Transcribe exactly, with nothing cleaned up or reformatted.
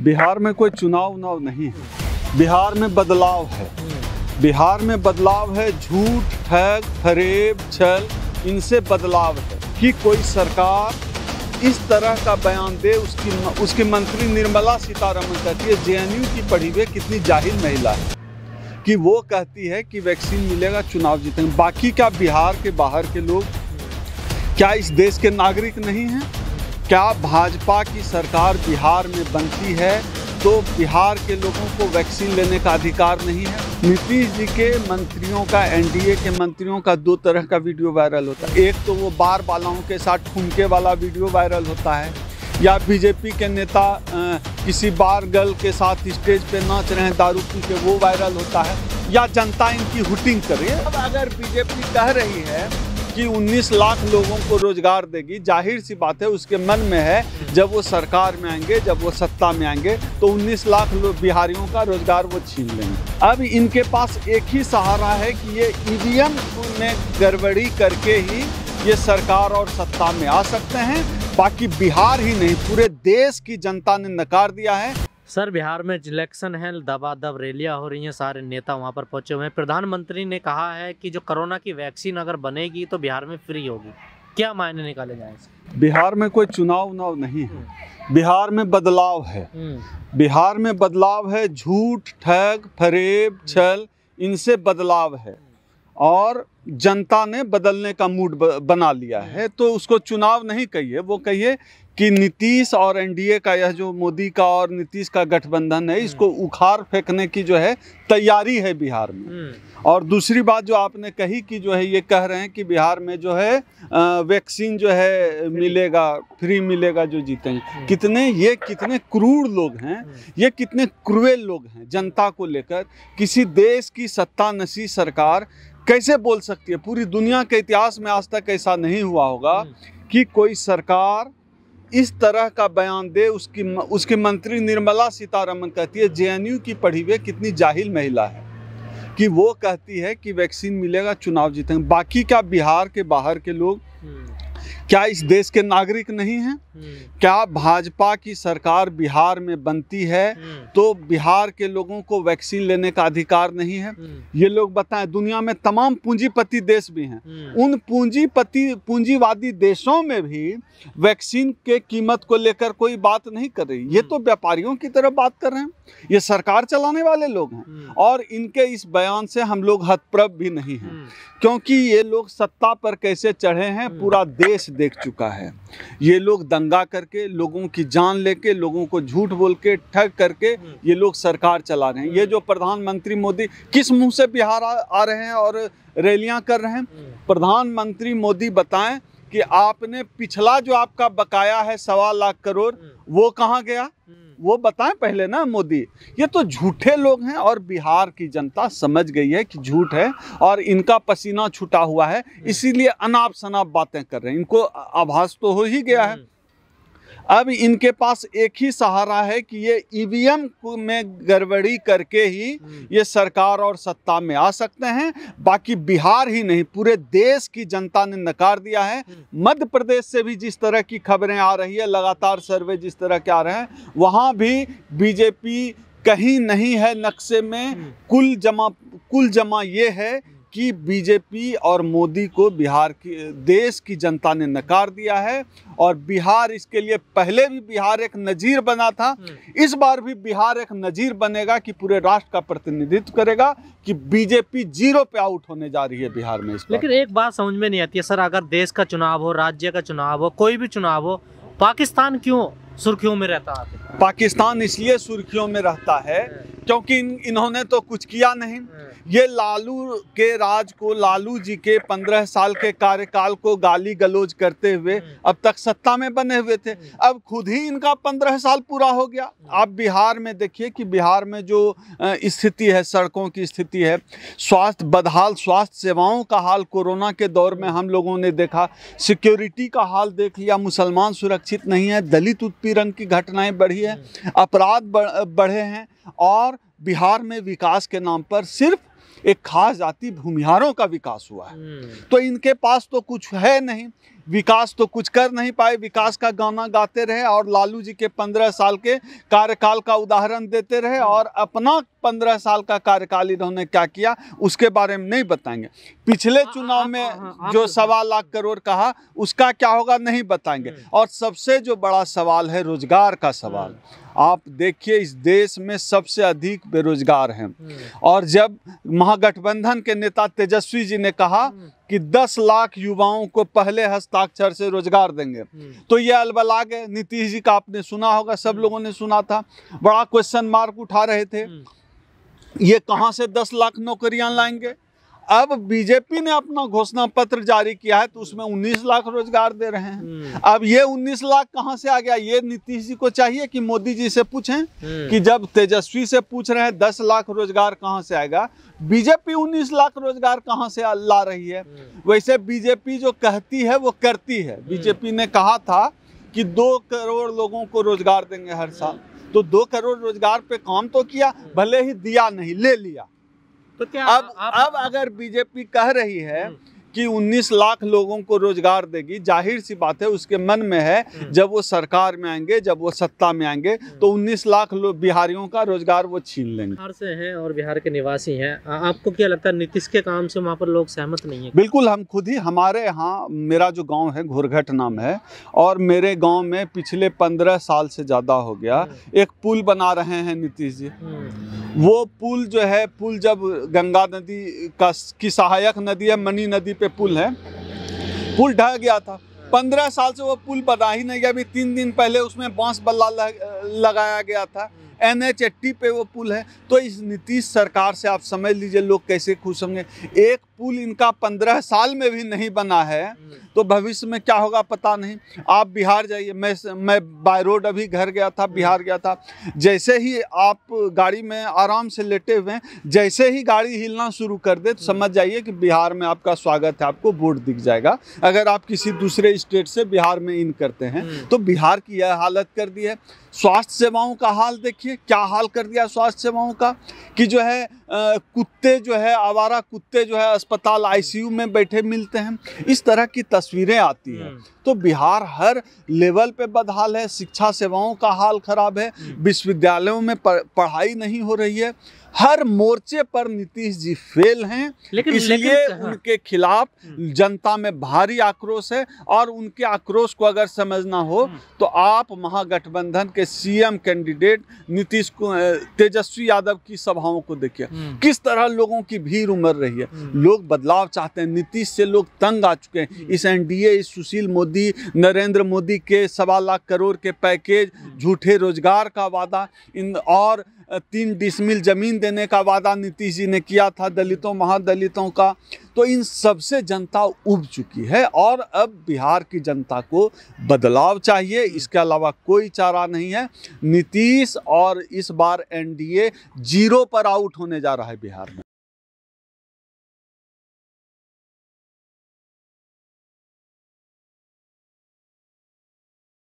बिहार में कोई चुनाव उनाव नहीं है, बिहार में बदलाव है। बिहार में बदलाव है, झूठ, ठग, फरेब, छल, इनसे बदलाव है कि कोई सरकार इस तरह का बयान दे। उसकी उसकी मंत्री निर्मला सीतारमण कहती है, जे एन यू की पढ़ी हुई कितनी जाहिल महिला है कि वो कहती है कि वैक्सीन मिलेगा, चुनाव जीतेंगे। बाकी क्या बिहार के बाहर के लोग क्या इस देश के नागरिक नहीं हैं? क्या भाजपा की सरकार बिहार में बनती है तो बिहार के लोगों को वैक्सीन लेने का अधिकार नहीं है? नीतीश जी के मंत्रियों का, एन डी ए के मंत्रियों का दो तरह का वीडियो वायरल होता है। एक तो वो बार वालों के साथ ठुमके वाला वीडियो वायरल होता है, या बीजेपी के नेता आ, किसी बार गर्ल के साथ स्टेज पे नाच रहे हैं दारू पी के, वो वायरल होता है, या जनता इनकी हुटिंग कर रही है। अब अगर बीजेपी कह रही है कि उन्नीस लाख लोगों को रोजगार देगी, जाहिर सी बात है उसके मन में है जब वो सरकार में आएंगे, जब वो सत्ता में आएंगे तो उन्नीस लाख लोग बिहारियों का रोजगार वो छीन लेंगे। अब इनके पास एक ही सहारा है कि ये ई वी एम में गड़बड़ी करके ही ये सरकार और सत्ता में आ सकते हैं। बाकी बिहार ही नहीं, पूरे देश की जनता ने नकार दिया है। सर, बिहार में इलेक्शन है, दबादब रैलियां हो रही हैं, सारे नेता वहां पर पहुंचे हुए हैं। प्रधानमंत्री ने कहा है कि जो कोरोना की वैक्सीन अगर बनेगी तो बिहार में फ्री होगी। क्या मायने निकाले जाए? बिहार में कोई चुनाव उनाव नहीं है, बिहार में बदलाव है। बिहार में बदलाव है, झूठ, ठग, फरेब, छल, इनसे बदलाव है और जनता ने बदलने का मूड बना लिया है। तो उसको चुनाव नहीं कहिए, वो कहिए कि नीतीश और एन डी ए का, यह जो मोदी का और नीतीश का गठबंधन है, इसको उखाड़ फेंकने की जो है तैयारी है बिहार में। और दूसरी बात जो आपने कही कि जो है ये कह रहे हैं कि बिहार में जो है वैक्सीन जो है मिलेगा, फ्री मिलेगा जो जीतेंगे। कितने ये कितने क्रूर लोग हैं, ये कितने क्रूएल लोग हैं जनता को लेकर। किसी देश की सत्तानशी सरकार कैसे बोल सकती है? पूरी दुनिया के इतिहास में आज तक ऐसा नहीं हुआ होगा कि कोई सरकार इस तरह का बयान दे। उसकी उसकी मंत्री निर्मला सीतारमण कहती है, जे एन यू की पढ़ी हुई कितनी जाहिल महिला है कि वो कहती है कि वैक्सीन मिलेगा, चुनाव जीतेंगे। बाकी क्या बिहार के बाहर के लोग क्या इस देश के नागरिक नहीं हैं? क्या भाजपा की सरकार बिहार में बनती है तो बिहार के लोगों को वैक्सीन लेने का अधिकार नहीं है? ये लोग बताएं। दुनिया में तमाम पूंजीपति देश भी हैं, उन पूंजीपति पूंजीवादी देशों में भी वैक्सीन के कीमत को लेकर कोई बात नहीं कर रही। ये तो व्यापारियों की तरफ बात कर रहे हैं, ये सरकार चलाने वाले लोग हैं। और इनके इस बयान से हम लोग हतप्रभ भी नहीं हैं, क्योंकि ये लोग सत्ता पर कैसे चढ़े हैं पूरा देश देख चुका है। ये लोग दंगा करके, लोगों की जान लेके, लोगों को झूठ बोल के, ठग करके ये लोग सरकार चला रहे हैं। ये जो प्रधानमंत्री मोदी किस मुंह से बिहार आ, आ रहे हैं और रैलियां कर रहे हैं? प्रधानमंत्री मोदी बताएं कि आपने पिछला जो आपका बकाया है सवा लाख करोड़, वो कहाँ गया? वो बताएं पहले ना मोदी। ये तो झूठे लोग हैं और बिहार की जनता समझ गई है कि झूठ है और इनका पसीना छूटा हुआ है, इसीलिए अनाप शनाप बातें कर रहे हैं। इनको आभास तो हो ही गया है। अब इनके पास एक ही सहारा है कि ये ई वी एम में गड़बड़ी करके ही ये सरकार और सत्ता में आ सकते हैं। बाकी बिहार ही नहीं, पूरे देश की जनता ने नकार दिया है। मध्य प्रदेश से भी जिस तरह की खबरें आ रही है, लगातार सर्वे जिस तरह के आ रहे हैं, वहाँ भी बीजेपी कहीं नहीं है नक्शे में। कुल जमा कुल जमा ये है कि बीजेपी और मोदी को बिहार की देश की जनता ने नकार दिया है। और बिहार इसके लिए, पहले भी बिहार एक नजीर बना था, इस बार भी बिहार एक नजीर बनेगा कि पूरे राष्ट्र का प्रतिनिधित्व करेगा कि बीजेपी जीरो पे आउट होने जा रही है बिहार में। इस लेकिन एक बात समझ में नहीं आती है सर, अगर देश का चुनाव हो, राज्य का चुनाव हो, कोई भी चुनाव हो, पाकिस्तान क्यों सुर्खियों में रहता है? पाकिस्तान इसलिए सुर्खियों में रहता है क्योंकि इन, इन्होंने तो कुछ किया नहीं। ये लालू के राज को, लालू जी के पंद्रह साल के कार्यकाल को गाली गलौज करते हुए अब तक सत्ता में बने हुए थे। अब खुद ही इनका पंद्रह साल पूरा हो गया। आप बिहार में देखिए कि बिहार में जो स्थिति है, सड़कों की स्थिति है, स्वास्थ्य बदहाल, स्वास्थ्य सेवाओं का हाल कोरोना के दौर में हम लोगों ने देखा। सिक्योरिटी का हाल देख लिया, मुसलमान सुरक्षित नहीं है, दलित उत्पीड़न की घटनाएं बढ़ी है, अपराध बढ़े हैं। और बिहार में विकास के नाम पर सिर्फ एक खास जाति भूमिहारों का विकास हुआ है। तो इनके पास तो कुछ है नहीं, विकास तो कुछ कर नहीं पाए, विकास का गाना गाते रहे और लालू जी के पंद्रह साल के कार्यकाल का उदाहरण देते रहे और अपना पंद्रह साल का कार्यकाल इन्होंने क्या किया उसके बारे में नहीं बताएंगे। पिछले चुनाव में जो सवा लाख करोड़ कहा उसका क्या होगा नहीं बताएंगे। और सबसे जो बड़ा सवाल है रोजगार का सवाल, आप देखिए इस देश में सबसे अधिक बेरोजगार हैं। और जब महागठबंधन के नेता तेजस्वी जी ने कहा कि दस लाख युवाओं को पहले हस्ताक्षर से रोजगार देंगे, तो ये अलबला गए। नीतीश जी का आपने सुना होगा, सब लोगों ने सुना था, बड़ा क्वेश्चन मार्क उठा रहे थे, ये कहां से दस लाख नौकरियां लाएंगे। अब बीजेपी ने अपना घोषणा पत्र जारी किया है तो उसमें उन्नीस लाख रोजगार दे रहे हैं। अब ये उन्नीस लाख कहां से आ गया, ये नीतीश जी को चाहिए कि मोदी जी से पूछें कि जब तेजस्वी से पूछ रहे हैं दस लाख रोजगार कहां से आएगा, बीजेपी उन्नीस लाख रोजगार कहां से ला रही है। वैसे बीजेपी जो कहती है वो करती है। बीजेपी ने कहा था कि दो करोड़ लोगों को रोजगार देंगे हर साल, तो दो करोड़ रोजगार पे काम तो किया, भले ही दिया नहीं, ले लिया। तो क्या अब आप, अब अगर बीजेपी कह रही है कि उन्नीस लाख लोगों को रोजगार देगी, जाहिर सी बात है उसके मन में है जब वो सरकार में आएंगे, जब वो सत्ता में आएंगे तो उन्नीस लाख लोग बिहारियों का रोजगार वो छीन लेंगे। बिहार से हैं और बिहार के निवासी हैं, आपको क्या लगता है नीतीश के काम से वहाँ पर लोग सहमत नहीं है? बिल्कुल, हम खुद ही, हमारे यहाँ, मेरा जो गांव है घोरघट नाम है, और मेरे गांव में पिछले पंद्रह साल से ज़्यादा हो गया एक पुल बना रहे हैं नीतीश जी। वो पुल जो है, पुल जब गंगा नदी का की सहायक नदी है, मनी नदी पे पुल है, पुल ढह गया था। पंद्रह साल से वो पुल बना ही नहीं गया। अभी तीन दिन पहले उसमें बांस बल्ला लगाया गया था। एन एच एट्टी पे वो पुल है। तो इस नीतीश सरकार से आप समझ लीजिए लोग कैसे खुश होंगे। एक पुल इनका पंद्रह साल में भी नहीं बना है तो भविष्य में क्या होगा पता नहीं। आप बिहार जाइए, मैं मैं बाय रोड अभी घर गया था, बिहार गया था, जैसे ही आप गाड़ी में आराम से लेटे हुए हैं, जैसे ही गाड़ी हिलना शुरू कर दे तो समझ जाइए कि बिहार में आपका स्वागत है, आपको बोर्ड दिख जाएगा। अगर आप किसी दूसरे स्टेट से बिहार में इन करते हैं तो बिहार की यह हालत कर दी है। स्वास्थ्य सेवाओं का हाल देखिए, क्या हाल कर दिया स्वास्थ्य सेवाओं का कि जो है आ, कुत्ते जो है, आवारा कुत्ते जो है अस्पताल आईसीयू में बैठे मिलते हैं। इस तरह की तस्वीरें आती हैं। तो बिहार हर लेवल पे बदहाल है। शिक्षा सेवाओं का हाल खराब है, विश्वविद्यालयों में पढ़ाई नहीं हो रही है, हर मोर्चे पर नीतीश जी फेल हैं। लेकिन इसलिए उनके खिलाफ जनता में भारी आक्रोश है। और उनके आक्रोश को अगर समझना हो तो आप महागठबंधन के सीएम कैंडिडेट नीतीश को, तेजस्वी यादव की सभाओं को देखिए, किस तरह लोगों की भीड़ उमड़ रही है। लोग बदलाव चाहते हैं। नीतीश से लोग तंग आ चुके हैं। इस एनडीए, इस सुशील मोदी, नरेंद्र मोदी के सवा लाख करोड़ के पैकेज, झूठे रोजगार का वादा, इन और तीन डिसमिल जमीन देने का वादा नीतीश जी ने किया था दलितों महादलितों का। तो इन सबसे जनता उब चुकी है और अब बिहार की जनता को बदलाव चाहिए। इसके अलावा कोई चारा नहीं है। नीतीश और इस बार एनडीए जीरो पर आउट होने जा रहा है बिहार में।